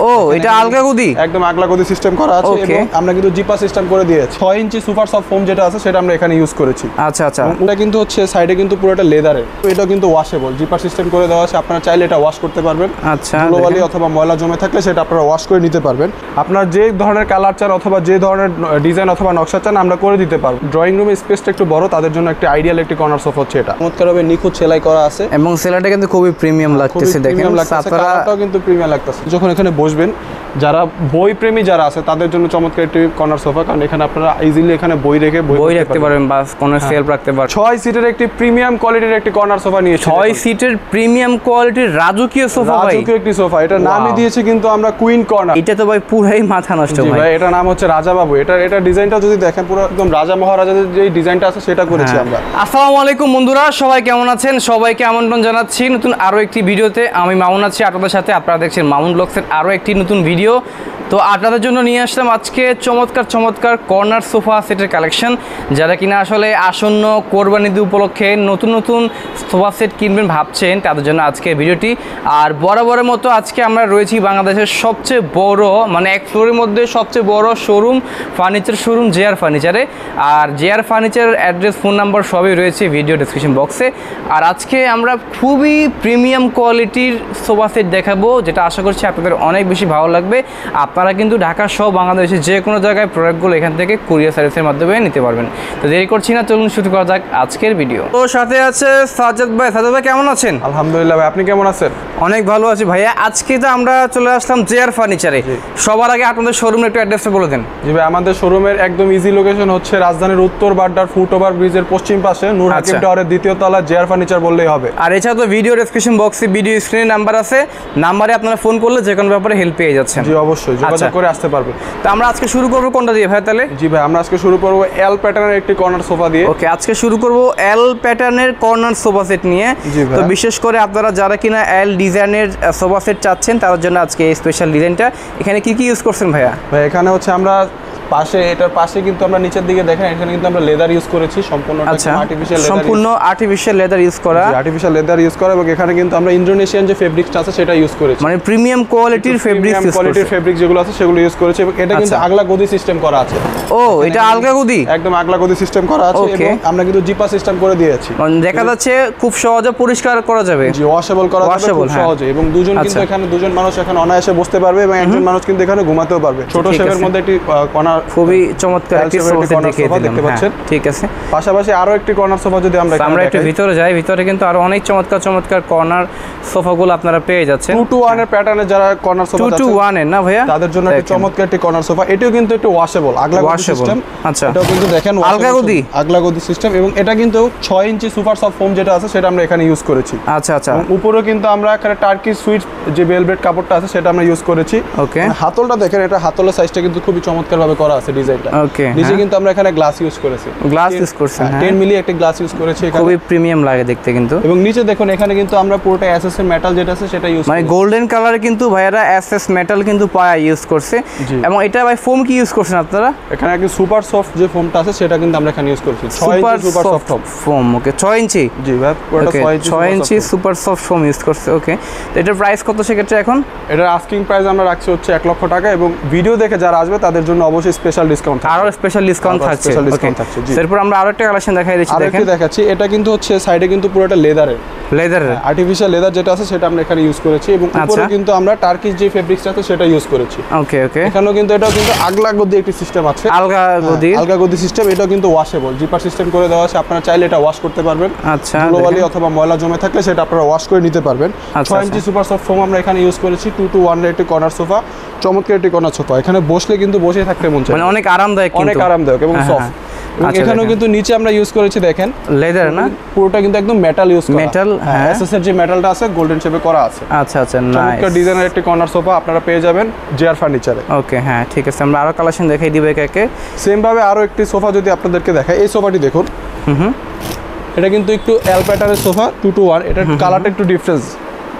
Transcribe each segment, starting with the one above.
ও এটা আলগা গদি, একদম আগলা গদি সিস্টেম করা আছে এবং আমরা কিন্তু জিপার সিস্টেম করে দিয়েছি। 6 ইঞ্চি সুপার সফট ফোম যেটা আছে সেটা আমরা এখানে ইউজ করেছি। আচ্ছা আচ্ছা, এটা কিন্তু হচ্ছে সাইডে কিন্তু পুরোটা লেদারের, এটা কিন্তু ওয়াশেবল, জিপার সিস্টেম করে দেওয়া আছে। আপনারা চাইলে এটা ওয়াশ করতে পারবেন। আচ্ছা, ধুলোবালি অথবা ময়লা জমে থাকলে সেটা আপনারা ওয়াশ করে নিতে পারবেন। আপনার যে ধরনের কালার চান অথবা যে ধরনের ডিজাইন অথবা নকশা চান আমরা করে দিতে পারবো। ড্রয়িং রুমের স্পেসটা একটু বড়, তাদের জন্য একটা আইডিয়াল একটি কর্নার সোফা হচ্ছে এটা। চমৎকারভাবে নিখুঁত সেলাই করা আছে এবং সেলাইটা কিন্তু খুবই প্রিমিয়াম লাগতেছে, দেখেন কালারটাও কিন্তু প্রিমিয়াম লাগতেছে। যখন এখানে বসবেন, যারা বই প্রেমী যারা আছে তাদের জন্য চমৎকার একটি কর্নার সোফা, কারণ এখানে আপনারা ইজিলি এখানে বই রেখে বই রাখতে পারবেন বা কোনো সেলফ রাখতে পারবেন। 6 সিটের একটি প্রিমিয়াম কোয়ালিটির একটি কর্নার সোফা নিয়েছি। 6 সিটের প্রিমিয়াম কোয়ালিটির রাজকীয় সোফা, ভাই রাজকীয় একটি সোফা। এটা নামই দিয়েছে কিন্তু আমরা কুইন কর্নার। এটা তো ভাই পুরাই মাথা নষ্ট ভাই। এটা নাম হচ্ছে রাজা বাবু। এটা ডিজাইনটা যদি দেখেন পুরো একদম রাজা মহারাজাদের যে ডিজাইনটা আছে সেটা করেছি আমরা। আসসালামু আলাইকুম বন্ধুরা, সবাই কেমন আছেন? সবাইকে আমন্ত্রণ জানাচ্ছি নতুন আরো একটি ভিডিওতে। আমি মামুন আছি আপনাদের সাথে, আপনারা দেখছেন মামুন ব্লগসের আরো একটি নতুন ভিডিও। তো আপনাদের জন্য নিয়ে আসলাম আজকে চমৎকার কর্নার সোফা সেটের কালেকশন। যারা কিনা আসলে আসন্ন কোরবানি ঈদ উপলক্ষে নতুন সোফা সেট কিনবেন ভাবছেন, তাদের জন্য আজকে ভিডিওটি। আর বরাবরের মতো আজকে আমরা রয়েছি বাংলাদেশের সবচেয়ে বড়, মানে এক ফ্লোরের মধ্যে সবচেয়ে বড় শোরুম, ফার্নিচার শোরুম জেআর ফার্নিচারে। আর জেআর ফার্নিচারের অ্যাড্রেস, ফোন নাম্বার সবই রয়েছে ভিডিও ডেসক্রিপশন বক্সে। আর আজকে আমরা খুবই প্রিমিয়াম কোয়ালিটির সোফা সেট দেখাবো, যেটা আশা করছি আপনাদের অনেক বেশি ভালো লাগবে। আপনারা কিন্তু ঢাকা সহ বাংলাদেশের যে কোনো জায়গায় প্রোডাক্টগুলো এখান থেকে কুরিয়ার সার্ভিসের মাধ্যমে নিতে পারবেন। তো দেরি করছি না, চলুন শুরু করা যাক আজকের ভিডিও। তো সাথে আছে সাজ্জাদ ভাই। সাজ্জাদ ভাই কেমন আছেন? আলহামদুলিল্লাহ ভাই, আপনি কেমন আছেন? অনেক ভালো আছি ভাইয়া। আজকে তো আমরা চলে আসলাম জেআর ফার্নিচারে। সবার আগে আপনাদের শোরুমের একটু অ্যাড্রেসটা বলে দেন। জি ভাই, আমাদের শোরুমের একদম ইজি লোকেশন হচ্ছে রাজধানীর উত্তর বাড্ডার ফুটওভার ব্রিজের পশ্চিম পাশে নূর হাকিম টাওয়ারের দ্বিতীয় তলা, জেআর ফার্নিচার বললেই হবে। আর এছাড়া তো ভিডিও ডেসক্রিপশন বক্সে ভিডিও স্ক্রিনে নাম্বার আছে, নাম্বারে আপনারা ফোন করলে যে কোনো ব্যাপারে হেল্প পেয়ে যাচ্ছেন। জি অবশ্যই, যোগাযোগ করে আসতে পারবে। তো আমরা আজকে শুরু করবো কোনটা দিয়ে ভাই তাহলে? জি ভাই, আমরা আজকে শুরু করবো এল প্যাটার্নের একটি কর্নার সোফা দিয়ে। ওকে, আজকে শুরু করবো এল প্যাটার্নের কর্নার সোফা সেট নিয়ে। তো বিশেষ করে আপনারা যারা কিনা এল ডিজাইনের সোফা সেট চাচ্ছেন তাদের জন্য আজকে এই স্পেশাল ডিজাইনটা। এখানে কি ইউজ করছেন ভাইয়া? ভাই এখানে হচ্ছে আমরা এটার পাশে কিন্তু আমরা নিচের দিকে দেখেন, এখানে কিন্তু আমরা লেদার ইউজ করেছি সম্পূর্ণ আর্টিফিশিয়াল লেদার ইউজ করা, এবং এখানে কিন্তু আমরা ইন্দোনেশিয়ান যে ফেব্রিকটা আছে সেটা ইউজ করেছি, মানে প্রিমিয়াম কোয়ালিটির ফেব্রিক যেগুলো আছে সেগুলো ইউজ করেছি। এবং এটা কিন্তু আগলা গদি সিস্টেম করা আছে। ও এটা আলগা গদি, একদম আগলা গদি সিস্টেম করা আছে এবং আমরা কিন্তু জিপা সিস্টেম করে দিয়েছি। দেখা যাচ্ছে খুব সহজে পরিষ্কার করা যাবে, জি ওয়াশেবল করা যাবে খুব সহজে। এবং দুজন মানুষ এখানে অনায়াসে বসতে পারবে এবং একজন মানুষ কিন্তু এখানে ঘুমাতেও পারবে। ছোট শেপের মধ্যে একটি কর্নার, খুবই চমৎকার একটি সোফা দেখতে পাচ্ছেন। ঠিক আছে, পাশাপাশি আরো একটি কর্নার সোফা যদি আমরা একটু ভিতরে যাই, ভিতরে কিন্তু আরো অনেক চমৎকার কর্নার সোফাগুলো আপনারা পেয়ে যাচ্ছেন। 2-to-1 এর প্যাটার্নে যারা কর্নার সোফা 2-to-1 এর না ভাইয়া, তাদের জন্য একটা চমৎকার একটি কর্নার সোফা। এটাও কিন্তু একটু ওয়াশেবল, আগলা গদি সিস্টেম। আচ্ছা, এটাও কিন্তু দেখেন আগলা গদি সিস্টেম এবং এটা কিন্তু 6 ইঞ্চি সুপার সফট ফোম যেটা আছে সেটা আমরা এখানে ইউজ করেছি। আচ্ছা আচ্ছা, উপরেও কিন্তু আমরা এখানে টার্কি সুইট যে ভেলভেট কাপড়টা আছে সেটা আমরা ইউজ করেছি। ওকে, হাতলটা দেখেন, এটা হাতলের সাইজটা কিন্তু খুবই চমৎকার ভাবে করা আছে ডিজাইনটা। ওকে, নিচে কিন্তু আমরা এখানে গ্লাস ইউজ করেছি, 10 মিলি একটা গ্লাস ইউজ করেছি এখানে, খুবই প্রিমিয়াম লাগে দেখতে কিন্তু। এবং নিচে দেখুন এখানে কিন্তু আমরা পুরোটা এসএস এর মেটাল যেটা আছে সেটা ইউজ, মানে গোল্ডেন কালারে কিন্তু ভাইয়ারা এসএস মেটাল কিন্তু পায়া ইউজ করছে। এবং এটা ভাই ফোম কি ইউজ করছেন আপনারা? এখানে একটা সুপার সফট যে ফোমটা আছে সেটা কিন্তু আমরা এখানে ইউজ করছি, 6 inch super soft foam. Okay, 6 inch, জি ভাই, পুরোটা 6 inch super soft foam use করছে। ওকে, তো এটার প্রাইস কত সেক্ষেত্রে এখন? এটার আস্কিং প্রাইস আমরা রাখছি হচ্ছে 1 লক্ষ টাকা এবং ভিডিও দেখে যারা আসবে তাদের জন্য অবশ্যই স্পেশাল ডিসকাউন্ট থাকবে, আরো স্পেশাল ডিসকাউন্ট থাকছে। এরপর আমরা আরো একটা কালেকশন দেখাই দিচ্ছি, দেখেন দেখাচ্ছি। এটা কিন্তু হচ্ছে সাইডে কিন্তু পুরোটা লেদারের, আর্টিফিশিয়াল লেদার যেটা আছে সেটা আমরা এখানে ইউজ করেছি। এবং উপরে কিন্তু আমরা টার্কিশ যে ফেব্রিক্সটা আছে সেটা ইউজ করেছি। ওকে ওকে, এটাও কিন্তু আগলা গদি একটি সিস্টেম আছে, আলগা গদি সিস্টেম। এটাও কিন্তু ওয়াশেবল, জিপার সিস্টেম করে দেওয়া আছে। আপনারা চাইলে এটা ওয়াশ করতে পারবেন। আচ্ছা, ধুলোবালি অথবা ময়লা জমে থাকলে সেটা আপনারা ওয়াশ করে নিতে পারবেন। 6 ইঞ্চি সুপার সফট ফোম আমরা এখানে ইউজ করেছি। 2-to-1 এর একটি কর্নার সোফা, চমৎকার একটি কর্নার সোফা। এখানে বসলে কিন্তু বসে থাকতে মন চায়, মানে অনেক আরামদায়ক এবং সফট। এখানেও কিন্তু নিচে আমরা ইউজ করেছি দেখেন লেদার, না পুরোটা কিন্তু একদম মেটাল ইউজ করা, মেটাল। হ্যাঁ, এসএস এর যে মেটালটা আছে গোল্ডেন শেপে করা আছে। আচ্ছা আচ্ছা, চমৎকার ডিজাইনের একটি কর্নার সোফা আপনারা পেয়ে যাবেন জেআর ফার্নিচারে। ওকে, হ্যাঁ ঠিক আছে, আমরা আরো কালেকশন দেখাই দিব একে। সেম ভাবে আরো একটি সোফা যদি আপনাদেরকে দেখাই, এই সোফাটি দেখুন। এটা কিন্তু একটু এল প্যাটার্নের সোফা, 2-to-1। এটার কালারটা একটু ডিফারেন্স,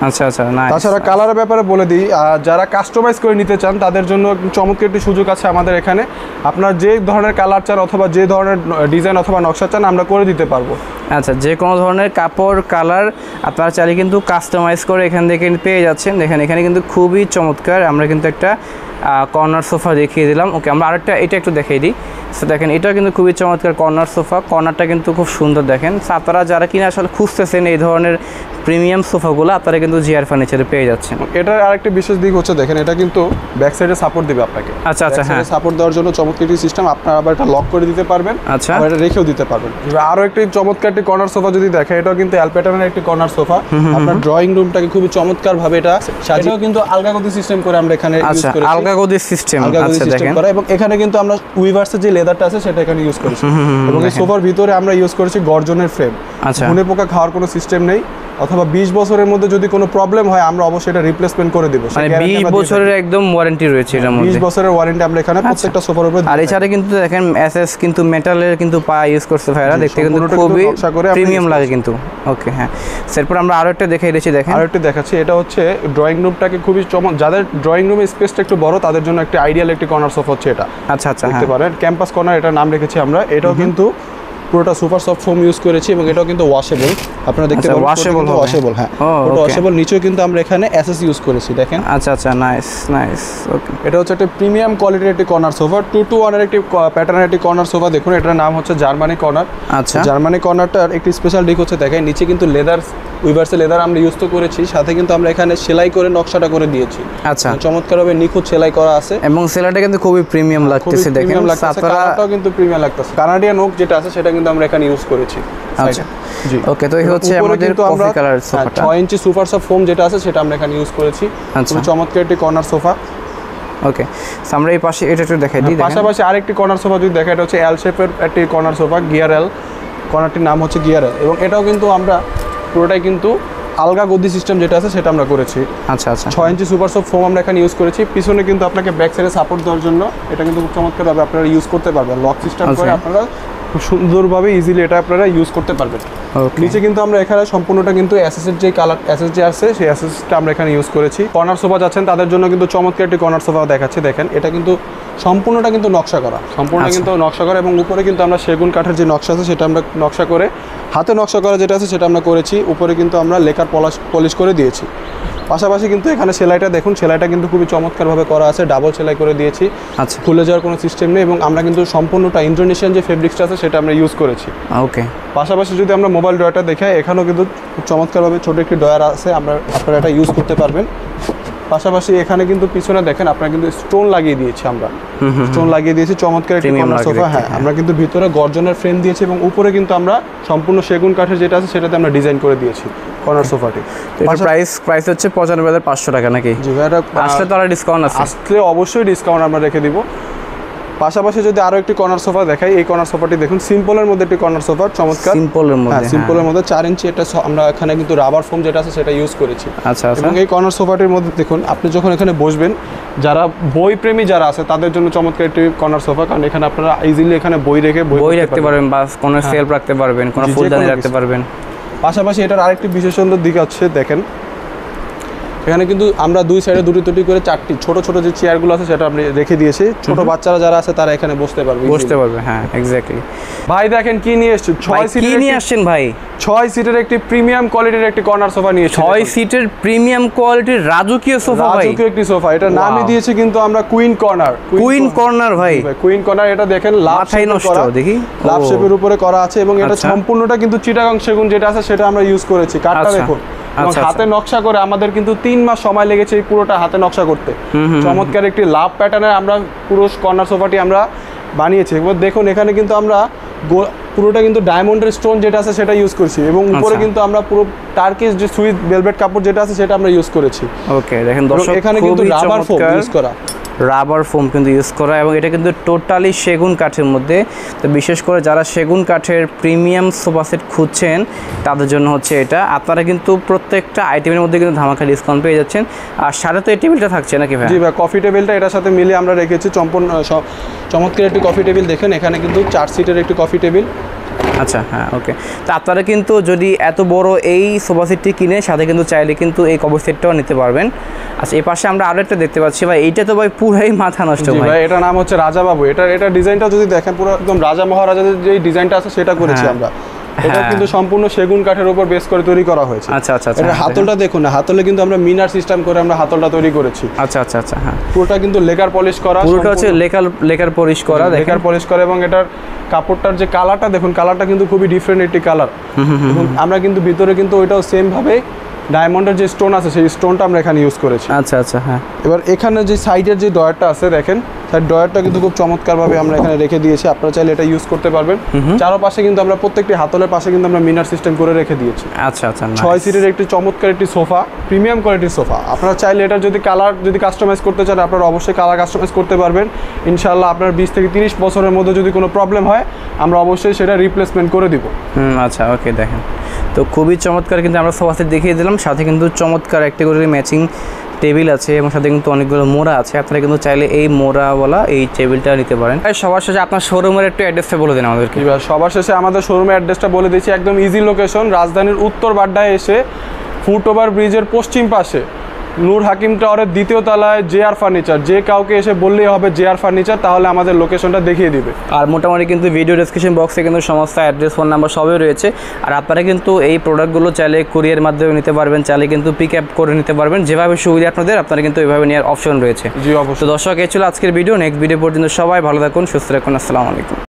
আচ্ছা আচ্ছা, নাইস। তাছাড়া কালারের ব্যাপারে বলে দিই, যারা কাস্টমাইজ করে নিতে চান তাদের জন্য চমৎকার একটি সুযোগ আছে আমাদের এখানে। আপনার যে ধরনের কালার চান অথবা যে ধরনের ডিজাইন অথবা নকশা চান আমরা করে দিতে পারবো। আচ্ছা, যে কোনো ধরনের কাপড় কালার আপনারা চাইলে কিন্তু কাস্টমাইজ করে এখান থেকে পেয়ে যাচ্ছেন। দেখেন এখানে কিন্তু খুবই চমৎকার। আমরা কিন্তু একটা কর্নার সোফা দেখিয়ে দিলাম। ওকে, আমরা আরেকটা এটা একটু দেখিয়ে দিই। সো দেখেন এটা কিন্তু খুবই চমৎকার কর্নার সোফা। কর্নারটা কিন্তু খুব সুন্দর। দেখেন আপনারা যারা কিনা আসলে খুঁজতেছেন এই ধরনের প্রিমিয়াম সোফাগুলো, আপনারা কিন্তু জিআর ফার্নিচারে পেয়ে যাচ্ছেন। এটার আরেকটা বিশেষ দিক হচ্ছে দেখেন এটা কিন্তু ব্যাক সাইডে সাপোর্ট দিবে আপনাকে। আচ্ছা আচ্ছা, হ্যাঁ, সাপোর্ট দেওয়ার জন্য চমৎকার একটি সিস্টেম। আপনারা আবার এটা লক করে দিতে পারবেন, আচ্ছা, আবার এটা রেখেও দিতে পারবেন। আরো একটি চমৎকার একটি কর্নার সোফা যদি দেখেন, এটাও কিন্তু এল প্যাটার্নের একটি কর্নার সোফা। আপনার ড্রয়িং রুমটাকে খুবই চমৎকার ভাবে এটা সাজিয়েও কিন্তু আলগা গদি সিস্টেম করে আমরা এখানে ইউজ করেছি। আলগা গদি সিস্টেম, আচ্ছা দেখেন। এবং এখানে কিন্তু আমরা উইভার্সের যে লেদারটা আছে সেটা এখানে ইউজ করেছি। এবং এই সোফার ভিতরে আমরা ইউজ করেছি গর্জনের ফ্রেম। আচ্ছা, ঘুনে পোকা খাওয়ার কোনো সিস্টেম নেই, অথবা 20 বছরের মধ্যে যদি কোনো প্রবলেম হয় আমরা অবশ্যই এটা রিপ্লেসমেন্ট করে দেব। মানে 20 বছরের একদম ওয়ারেন্টি রয়েছে এর মধ্যে। 20 বছরের ওয়ারেন্টি আমরা এখানে প্রত্যেকটা সোফার উপরে। আর এছাড়া কিন্তু দেখেন এসএস কিন্তু মেটালের কিন্তু পা ইউজ করছে ভাইরা, দেখতে কিন্তু খুবই প্রিমিয়াম লাগে কিন্তু। ওকে, হ্যাঁ, এরপর আমরা আরো একটা দেখাই দিয়েছি। দেখেন আরো একটা দেখাচ্ছি, এটা হচ্ছে ড্রয়িং রুমটাকে খুবই যাদের ড্রয়িং রুমের স্পেসটা একটু বড় তাদের জন্য একটা আইডিয়াল একটি কর্নার সোফা হচ্ছে এটা। আচ্ছা আচ্ছা, দেখতে পারেন ক্যাম্পাস কর্নার এটা নাম রেখেছি আমরা। এটাও কিন্তু পুরোটা সুপার সফট ফোম ইউজ করেছি এবং এটাও কিন্তু ওয়াশেবল। আপনারা দেখতে পারেন ওয়াশেবল, হ্যাঁ, পুরো ওয়াশেবল। নিচেও কিন্তু আমরা এখানে এসএস ইউজ করেছি, দেখেন। আচ্ছা আচ্ছা, নাইস নাইস। ওকে, এটা হচ্ছে একটা প্রিমিয়াম কোয়ালিটির একটি কর্নার সোফা, 2-to-1 এর একটি প্যাটার্নের একটি কর্নার সোফা। দেখুন এটার নাম হচ্ছে জার্মানি কর্নার। আচ্ছা, জার্মানি কর্নারটার একটি স্পেশাল দিক হচ্ছে দেখেন নিচে কিন্তু লেদার, উইভার্সের লেদার আমরা ইউজ তো করেছি, সাথে কিন্তু আমরা এখানে সেলাই করে নকশাটা করে দিয়েছি। আচ্ছা, চমৎকারভাবে নিখুঁত সেলাই করা আছে এবং সেলাইটা কিন্তু খুবই প্রিমিয়াম লাগতেছে। দেখেন কালারটাও কিন্তু প্রিমিয়াম লাগতেছে। কানাডিয়ান ওক যেটা আছে সেটা কিন্তু আমরা এখানে ইউজ করেছি। আচ্ছা, জি, ওকে। তো এই হচ্ছে আমাদের কফি কালার সোফাটা। 6 ইঞ্চি সুপার সফট ফোম যেটা আছে সেটা আমরা এখানে ইউজ করেছি। আচ্ছা, চমৎকার একটি কর্নার সোফা। ওকে, আমরা এই পাশে এটা একটু দেখাই দিই। পাশাপাশি আরেকটি কর্নার সোফা যদি দেখা, এটা হচ্ছে এল শেপের একটি কর্নার সোফা, গিয়ার এল। কর্নারটির নাম হচ্ছে গিয়ার এল এবং এটাও কিন্তু আমরা পুরোটাই কিন্তু আলগা গদি সিস্টেম যেটা আছে সেটা আমরা করেছি। আচ্ছা আচ্ছা, 6 ইঞ্চি সুপার সফট ফোম আমরা এখানে ইউজ করেছি। পিছনে কিন্তু আপনাকে ব্যাক সাইডে সাপোর্ট দেওয়ার জন্য এটা কিন্তু খুব চমৎকারভাবে আপনারা ইউজ করতে পারবেন। লক সিস্টেম করে আপনারা খুব সুন্দরভাবে ইজিলি এটা আপনারা ইউজ করতে পারবেন। নিচে কিন্তু আমরা এখানে সম্পূর্ণটা কিন্তু এসএসের যে কালার এসএস যে আছে সেই এসএসটা আমরা এখানে ইউজ করেছি। কর্নার সোফা যাচ্ছেন তাদের জন্য কিন্তু চমৎকার একটি কর্নার সোফা দেখাচ্ছি। দেখেন এটা কিন্তু সম্পূর্ণটা কিন্তু নকশা করা, কিন্তু নকশা করা এবং উপরে কিন্তু আমরা সেগুন কাঠের যে নকশা আছে সেটা আমরা নকশা করে, হাতে নকশা করা যেটা আছে সেটা আমরা করেছি। উপরে কিন্তু আমরা লেকার পলিশ করে দিয়েছি। পাশাপাশি কিন্তু এখানে সেলাইটা দেখুন, সেলাইটা কিন্তু খুবই চমৎকারভাবে করা আছে, ডাবল সেলাই করে দিয়েছি। আচ্ছা, খুলে যাওয়ার কোনো সিস্টেম নেই এবং আমরা কিন্তু সম্পূর্ণটা ইন্দোনেশিয়ান যে ফেব্রিক্সটা আছে সেটা আমরা ইউজ করেছি। ওকে, পাশাপাশি যদি আমরা মোবাইল ড্রয়ারটা দেখাই, এখানেও কিন্তু খুব চমৎকারভাবে ছোটো একটি ড্রয়ার আছে, আপনারা এটা ইউজ করতে পারবেন। পাশাপাশি এখানে কিন্তু পিছনে দেখেন আপনারা কিন্তু স্টোন লাগিয়ে দিয়েছি, আমরা স্টোন লাগিয়ে দিয়েছি চমৎকার একটি কর্নার সোফা। হ্যাঁ, আমরা কিন্তু ভিতরে গর্জনের ফ্রেম দিয়েছি এবং উপরে কিন্তু আমরা সম্পূর্ণ সেগুন কাঠের যেটা আছে সেটাতে আমরা ডিজাইন করে দিয়েছি কর্নার সোফাটি। প্রাইস হচ্ছে 95,500 টাকা নাকি? জি ভাই, আসলে তো আর ডিসকাউন্ট আছে? আসলে অবশ্যই ডিসকাউন্ট আমরা রেখে দিব। পাশাপাশি যদি আরো একটি কর্নার সোফা দেখাই, এই কর্নার সোফাটি দেখুন সিম্পলের মধ্যে একটি কর্নার সোফা, চমৎকার সিম্পলের মধ্যে। সিম্পলের মধ্যে 4 ইঞ্চি এটা আমরা এখানে কিন্তু রাবার ফোম যেটা আছে সেটা ইউজ করেছি। আচ্ছা আচ্ছা, এবং এই কর্নার সোফাটির মধ্যে দেখুন আপনি যখন এখানে বসবেন, যারা বই প্রেমী যারা আছে তাদের জন্য চমৎকার একটি কর্নার সোফা, কারণ এখানে আপনারা ইজিলি এখানে বই রেখে বই রাখতে পারবেন বা কোনো সেলফ রাখতে পারবেন, কোনো ফুলদানি রাখতে পারবেন। পাশাপাশি এটার আরেকটি বিশেষ দিক হচ্ছে দেখেন এখানে কিন্তু আমরা দুই সাইডে দুটি করে 4টি ছোট ছোট যে চেয়ারগুলো আছে সেটা আপনি রেখে দিয়েছি। ছোট বাচ্চারা যারা আছে তারা এখানে বসতে পারবে। হ্যাঁ, এক্স্যাক্টলি। ভাই দেখেন কি নিয়ে এসেছি, 6 সিটের কি নিয়ে আসছেন ভাই? 6 সিটের একটি প্রিমিয়াম কোয়ালিটির একটি কর্নার সোফা নিয়ে এসেছি। 6 সিটের প্রিমিয়াম কোয়ালিটির রাজকীয় সোফা ভাই, রাজকীয় একটি সোফা। এটা নামই দিয়েছি কিন্তু আমরা কুইন কর্নার। কুইন কর্নার ভাই, কুইন কর্নার। এটা দেখেন মাথায় নষ্ট, দেখি লাভ শেপের উপরে করা আছে এবং এটা সম্পূর্ণটা কিন্তু চিটাগাং সেগুন যেটা আছে সেটা আমরা ইউজ করেছি। কাঠটা দেখুন, এবং হাতে নকশা করে আমাদের কিন্তু 3 মাস সময় লেগেছে এই পুরোটা হাতে নকশা করতে। চমৎকার একটি লাভ প্যাটার্নের আমরা পুরো কর্নার সোফাটি আমরা বানিয়েছি। এবার দেখুন এখানে কিন্তু আমরা পুরোটা কিন্তু ডায়মন্ডের স্টোন যেটা আছে সেটা ইউজ করছি এবং উপরে কিন্তু আমরা পুরো টার্কিশ যে সুইস ভেলভেট কাপড় যেটা আছে সেটা আমরা ইউজ করেছি। ওকে, দেখেন দর্শক, এখানে কিন্তু রাবার ফোম ইউজ করা, রাবার ফোম কিন্তু ইউজ করা এবং এটা কিন্তু টোটালি সেগুন কাঠের মধ্যে। তো বিশেষ করে যারা সেগুন কাঠের প্রিমিয়াম সোফা সেট খুঁজছেন তাদের জন্য হচ্ছে এটা। আপনারা কিন্তু প্রত্যেকটা আইটেমের মধ্যে কিন্তু ধামাকা ডিসকাউন্ট পেয়ে যাচ্ছেন। আর সাথে তো এই টেবিলটা থাকছে নাকি ভাই? জি ভাই, কফি টেবিলটা এটার সাথে মিলিয়ে আমরা রেখেছি। চমৎকার একটি কফি টেবিল দেখেন, এখানে কিন্তু 4 সিটের একটি কফি টেবিল। আচ্ছা, হ্যাঁ, ওকে। তো আপনারা কিন্তু যদি এত বড় এই সোফা সেটটি কিনে সাথে কিন্তু চাইলে কিন্তু এই কভার সেটটাও নিতে পারবেন। আচ্ছা, এই পাশে আমরা আরো একটা দেখতে পাচ্ছি ভাই, এইটা তো ভাই পুরাই মাথা নষ্ট জি ভাই। ভাই, এটা নাম হচ্ছে রাজা বাবু। এটা ডিজাইনটা যদি দেখেন পুরো একদম রাজা মহারাজাদের যে ডিজাইনটা আছে সেটা করেছি আমরা। এটা কিন্তু সম্পূর্ণ সেগুন কাঠের উপর বেস করে তৈরি করা হয়েছে। আচ্ছা আচ্ছা আচ্ছা, এটা হাতলটা দেখুন না, হাতলে কিন্তু আমরা মিনার সিস্টেম করে আমরা হাতলটা তৈরি করেছি। আচ্ছা আচ্ছা আচ্ছা, হ্যাঁ, পুরোটা কিন্তু লেকার পলিশ করা, পুরোটা হচ্ছে লেকার পলিশ করা, লেকার পলিশ করা। এবং এটার কাপড়টার যে কালারটা দেখুন, কালারটা কিন্তু খুবই ডিফারেন্ট একটি কালার। এবং আমরা কিন্তু ভিতরে কিন্তু ওইটাও সেম ভাবে ডায়মন্ডের যে স্টোন আছে সেই স্টোনটা আমরা এখানে ইউজ করেছি। আচ্ছা আচ্ছা, হ্যাঁ। এবার এখানে যে সাইডের যে ডয়ারটা আছে দেখেন, তার ডয়ারটা কিন্তু খুব চমৎকারভাবে আমরা এখানে রেখে দিয়েছি। আপনারা চাইলে এটা ইউজ করতে পারবেন। চারপাশে কিন্তু আমরা প্রত্যেকটি হাতলের পাশে কিন্তু আমরা মিনার সিস্টেম করে রেখে দিয়েছি। আচ্ছা আচ্ছা, 6 সিটের একটি চমৎকার একটি সোফা, প্রিমিয়াম কোয়ালিটির সোফা। আপনারা চাইলে এটা যদি কালার যদি কাস্টমাইজ করতে চান, আপনারা অবশ্যই কালার কাস্টমাইজ করতে পারবেন ইনশাআল্লাহ। আপনার 20 থেকে 30 বছরের মধ্যে যদি কোনো প্রবলেম হয়, আমরা অবশ্যই সেটা রিপ্লেসমেন্ট করে দিব। আচ্ছা, ওকে। দেখেন তো খুবই চমৎকার কিন্তু আমরা সোফা সেট দেখিয়ে দিলাম, সাথে কিন্তু চমৎকার একটা করে ম্যাচিং টেবিল আছে এবং সাথে কিন্তু অনেকগুলো মোড়া আছে। আপনারা কিন্তু চাইলে এই মোড়াওয়ালা এই টেবিলটা নিতে পারেন। সবার শেষে আপনার শোরুমের একটু অ্যাড্রেসটা বলে দিন আমাদেরকে। সবার শেষে আমাদের শোরুমের অ্যাড্রেসটা বলে দিচ্ছি। একদম ইজি লোকেশন, রাজধানীর উত্তর বাড্ডায় এসে ফুটওভার ব্রিজের পশ্চিম পাশে নূর হাকিম টাওয়ারের 2য় তলায় জেআর ফার্নিচার। যে কাউকে এসে বললেই হবে জেআর ফার্নিচার, তাহলে আমাদের লোকেশনটা দেখিয়ে দিবে। আর মোটামুটি কিন্তু ভিডিও ডেসক্রিপশন বক্সে কিন্তু সমস্ত অ্যাড্রেস, ফোন নাম্বার সবই রয়েছে। আর আপনারা কিন্তু এই প্রোডাক্টগুলো চাইলে কুরিয়ার মাধ্যমে নিতে পারবেন, চাইলে কিন্তু পিক আপ করে নিতে পারবেন। যেভাবে সুবিধা আপনারা কিন্তু এইভাবে নেওয়ার অপশন রয়েছে। জি অবশ্যই। তো দর্শক, এই ছিল আজকের ভিডিও। নেক্সট ভিডিও পর্যন্ত সবাই ভালো থাকুন, সুস্থ থাকুন। আসসালামু আলাইকুম।